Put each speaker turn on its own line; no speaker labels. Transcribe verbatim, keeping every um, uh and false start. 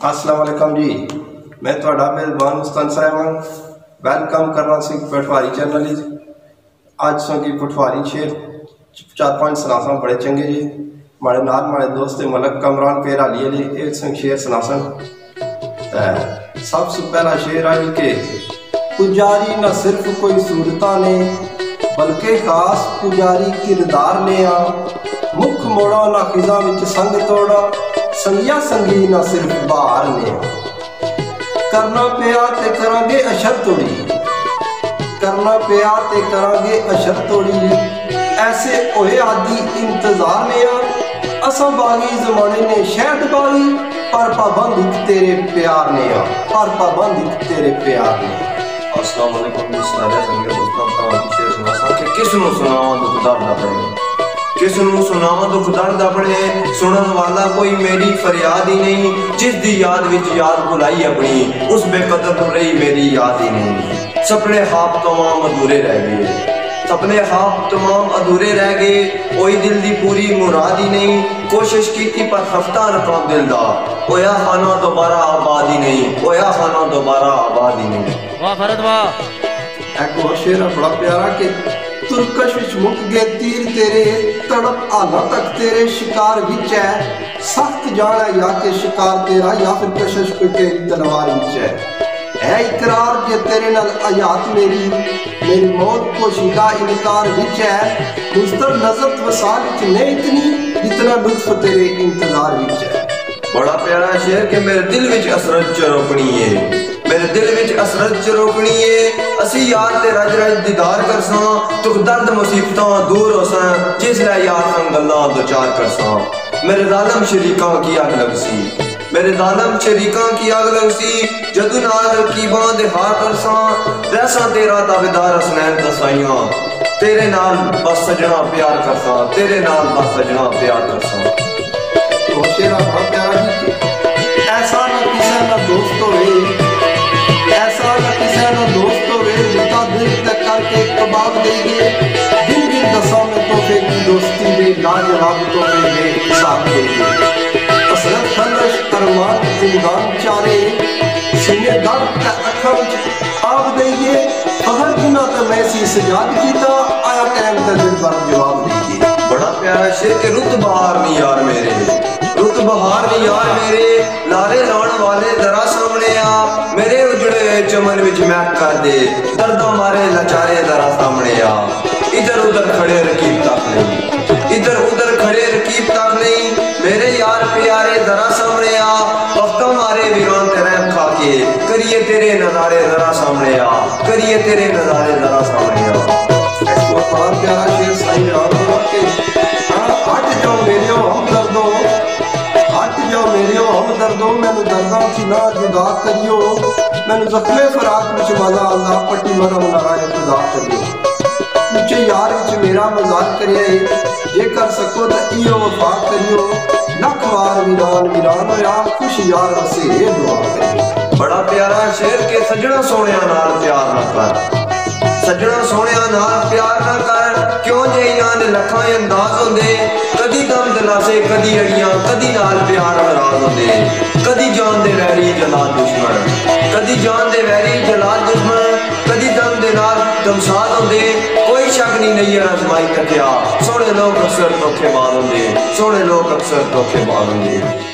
अस्सलाम वालेकुम जी, मैं थोड़ा मेहरबान मुस्तन साहब वेलकम करना सी पटवारी चैनल। अज सो की पटवारी शेर चार पांच सनासन बड़े चंगे जी। माड़े नाल माड़े दोस्त मलक कमरान पेर आलिए जी एक संग शेर सनासन। सबसे पहला शेर आई के पुजारी न सिर्फ कोई सूरता ने बल्कि खास पुजारी किरदार ने आ। मुख मोड़ा ना खिजा विच संग तोड़ा संगिया संगी ना सिर्फ बाहर ने करना पिया ते करांगे अशर तोड़ी करना पिया ते करांगे अशर तोड़ी ऐसे ओए आदि इंतजार ने आ। असा बागी जमाने ने शहद बागी पर पाबंद तेरे प्यार ने आ पर पाबंद तेरे प्यार ने।
अस्सलाम वालेकुम सारे संगे दोस्तों का शेर सुना सा कि किस नु सुनावा दुख दर्द अपने किस नु सुनावा दुख दर्द अपने सुनन वाला कोई मेरी फरियाद ही नहीं। जिस दी याद विच याद भुलाई अपनी उस बेकदर तो रही मेरी याद ही नहीं। सपने ख्वाब तमाम अधूरे रह गए सपने ख्वाब तमाम अधूरे रह गए कोई दिल दी पूरी मुराद ही नहीं। कोशिश की थी पर हफ्ता रकम दिल दा ओया खाना दोबारा आबाद ही नहीं ओया खाना दोबारा आबाद ही नहीं।
वाह फरद वाह।
एक और शेर बड़ा प्यारा के तुरकश विच मुक गए तीर तेरे तड़प आला तक तेरे शिकार विच है। सख्त जाना या के शिकार तेरा या फिर कशिश पे तेरी तलवार विच है। है इकरार के तेरे नाल हयात मेरी मेरी मौत को शिदा इनकार विच है। मुस्तर नजर वसाल विच नहीं इतनी जितना लुत्फ तेरे इंतजार विच है।
बड़ा प्यारा शेर के मेरे दिल विच असरत चरोकनी है मेरे दिल विच असरत चरोकनी है। असी यार ते रज रज दीदार करसा दुख दर्द मुसीबतां दूर होसा जिसलै यार संग गल्लां दो चार करसा। मेरे जालिम शरीकां की अग लगसी मेरे जालिम शरीकां की अग लगसी जदू नाल रकीबां दे हार करसा रहसा तेरा ताबेदार हसनैन दसाइयां तेरे नाल बस सजना प्यार करसा तेरे नाल बस सजना प्यार करसा।
तो शेरा बड़ा प्यारा जी ऐसा ना किसी ना दोस्त होवे ऐसा न किसी न दोस्त होवे जिता दिल तक करके कबाब दे गए दिन दिन दसा में तोहफे की दोस्ती दे लाजवाब तोहफे दे हिसाब दे गए। असरत खंदश अरमान जिंदान चारे सीने दर्द ते अखां विच आब दे गए हर गुना ते मैं सी सजाद कीता आया टाइम ते दिल पर जवाब दे गए।
बड़ा प्यारा शेर के रुत बहार नहीं यार मेरे रुत बहार नहीं यार मेरे लारे लाने वाले जरा सामने आ मेरे उजड़े चमन विच महक कर दे दर्दा मारे लाचारे जरा सामने आ। इधर उधर खड़े रकीब तक नहीं इधर उधर खड़े रकीब तक नहीं मेरे यार प्यारे जरा सामने आ। वक्ता मारे वीरान तेरे खा के करिए तेरे नजारे जरा सामने आ करिए तेरे नजारे जरा सामने आ।
बड़ा प्यारा शेर साईं राम के हट जाओ मेरे हम दर्दो हट जाओ मेरे हम दर्दो मैनू दर्दा की ना जुदा करियो मैनू जख्मे फराक विच मजा आंदा पट्टी मरम नारायण खुदा करियो। मुझे यार विच मेरा मजाक करिए जे कर सको तो इहो वफा करियो लख वार वीरान वीरान होया खुश यार वसे दुआ करियो।
बड़ा प्यारा शेर के सजना सोहणिया नाल प्यार ना कर सजना सोहणिया नाल प्यार ना कर क्यों जे इन्हां दे लखां अंदाज होंदे कदी दम दिलासे कदी अड़ियां कदी नाल प्यार नाराज होंदे कदी जान दे वैरी जलाल दुश्मन कदी जान दे वैरी जलाल दुश्मन कदी दम दे नाल दमसाद होंदे कोई शक नहीं नहीं आजमाई तकिया सोहणे लोग अक्सर धोखेबाज होंदे सोहणे लोग अक्सर धोखेबाज होंदे।